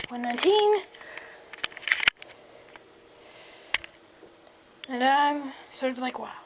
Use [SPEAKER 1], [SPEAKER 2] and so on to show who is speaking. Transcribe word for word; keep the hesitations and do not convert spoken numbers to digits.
[SPEAKER 1] one nineteen. And I'm sort of like, wow.